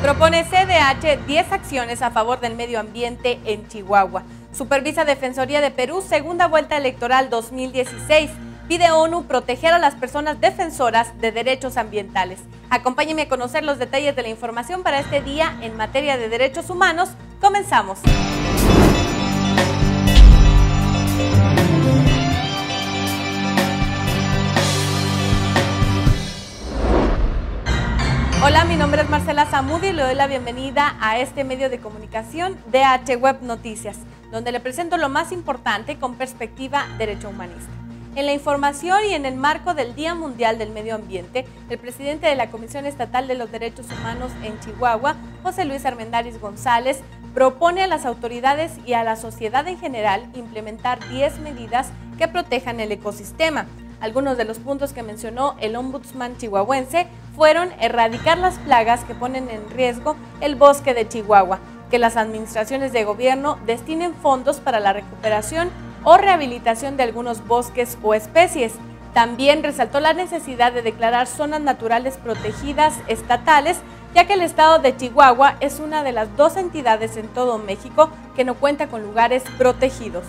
Propone CDH 10 acciones a favor del medio ambiente en Chihuahua. Supervisa Defensoría de Perú, segunda vuelta electoral 2016. Pide ONU proteger a las personas defensoras de derechos ambientales. Acompáñenme a conocer los detalles de la información para este día en materia de derechos humanos. Comenzamos. Hola, mi nombre es Marcela Zamudio y le doy la bienvenida a este medio de comunicación DH Web Noticias, donde le presento lo más importante con perspectiva derecho humanista. En la información y en el marco del Día Mundial del Medio Ambiente, el presidente de la Comisión Estatal de los Derechos Humanos en Chihuahua, José Luis Armendáriz González, propone a las autoridades y a la sociedad en general implementar 10 medidas que protejan el ecosistema. Algunos de los puntos que mencionó el ombudsman chihuahuense fueron erradicar las plagas que ponen en riesgo el bosque de Chihuahua, que las administraciones de gobierno destinen fondos para la recuperación o rehabilitación de algunos bosques o especies. También resaltó la necesidad de declarar zonas naturales protegidas estatales, ya que el estado de Chihuahua es una de las 2 entidades en todo México que no cuenta con lugares protegidos.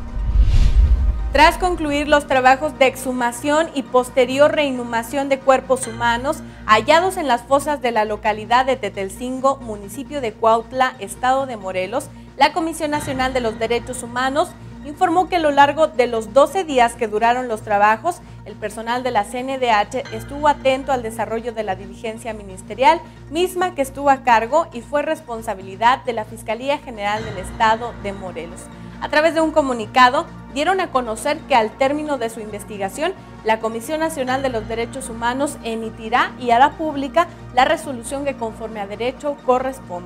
Tras concluir los trabajos de exhumación y posterior reinhumación de cuerpos humanos hallados en las fosas de la localidad de Tetelcingo, municipio de Cuautla, estado de Morelos, la Comisión Nacional de los Derechos Humanos informó que a lo largo de los 12 días que duraron los trabajos, el personal de la CNDH estuvo atento al desarrollo de la diligencia ministerial, misma que estuvo a cargo y fue responsabilidad de la Fiscalía General del Estado de Morelos. A través de un comunicado, dieron a conocer que al término de su investigación, la Comisión Nacional de los Derechos Humanos emitirá y hará pública la resolución que conforme a derecho corresponda.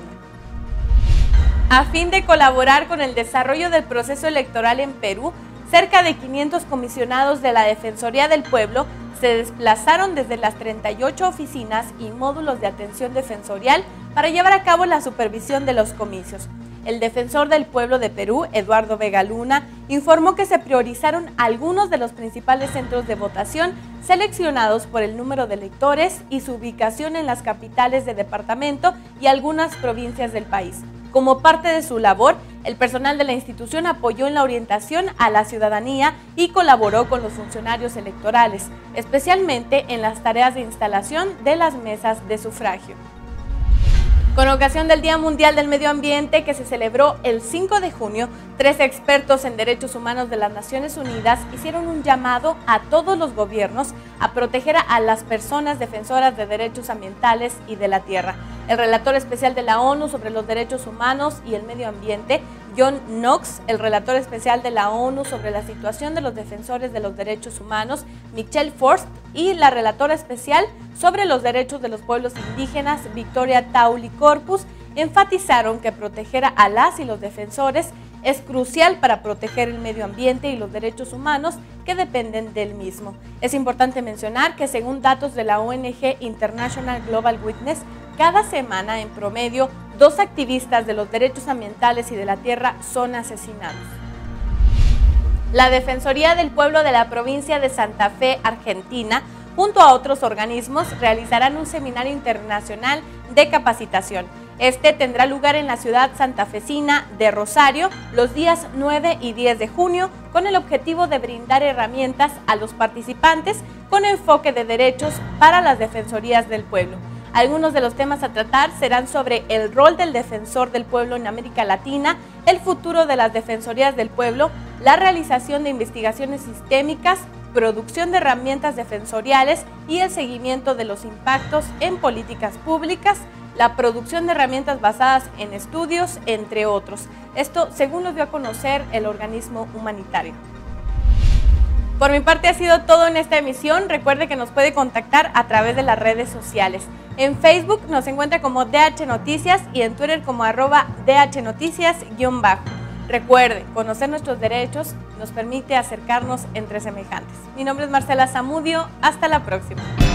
A fin de colaborar con el desarrollo del proceso electoral en Perú, cerca de 500 comisionados de la Defensoría del Pueblo se desplazaron desde las 38 oficinas y módulos de atención defensorial para llevar a cabo la supervisión de los comicios. El defensor del pueblo de Perú, Eduardo Vega Luna, informó que se priorizaron algunos de los principales centros de votación seleccionados por el número de electores y su ubicación en las capitales de departamento y algunas provincias del país. Como parte de su labor, el personal de la institución apoyó en la orientación a la ciudadanía y colaboró con los funcionarios electorales, especialmente en las tareas de instalación de las mesas de sufragio. Con ocasión del Día Mundial del Medio Ambiente que se celebró el 5 de junio, 3 expertos en derechos humanos de las Naciones Unidas hicieron un llamado a todos los gobiernos a proteger a las personas defensoras de derechos ambientales y de la tierra. El relator especial de la ONU sobre los derechos humanos y el medio ambiente, John Knox, el relator especial de la ONU sobre la situación de los defensores de los derechos humanos, Michelle Forst, y la relatora especial sobre los derechos de los pueblos indígenas, Victoria Tauli Corpus, enfatizaron que proteger a las y los defensores es crucial para proteger el medio ambiente y los derechos humanos que dependen del mismo. Es importante mencionar que según datos de la ONG International Global Witness, cada semana en promedio 2 activistas de los derechos ambientales y de la tierra son asesinados. La Defensoría del Pueblo de la provincia de Santa Fe, Argentina, junto a otros organismos, realizarán un seminario internacional de capacitación. Este tendrá lugar en la ciudad santafesina de Rosario los días 9 y 10 de junio con el objetivo de brindar herramientas a los participantes con enfoque de derechos para las defensorías del pueblo. Algunos de los temas a tratar serán sobre el rol del defensor del pueblo en América Latina, el futuro de las defensorías del pueblo, la realización de investigaciones sistémicas, producción de herramientas defensoriales y el seguimiento de los impactos en políticas públicas, la producción de herramientas basadas en estudios, entre otros. Esto según lo dio a conocer el organismo humanitario. Por mi parte ha sido todo en esta emisión. Recuerde que nos puede contactar a través de las redes sociales. En Facebook nos encuentra como DH Noticias y en Twitter como @DHNoticias_. Recuerde, conocer nuestros derechos nos permite acercarnos entre semejantes. Mi nombre es Marcela Zamudio. Hasta la próxima.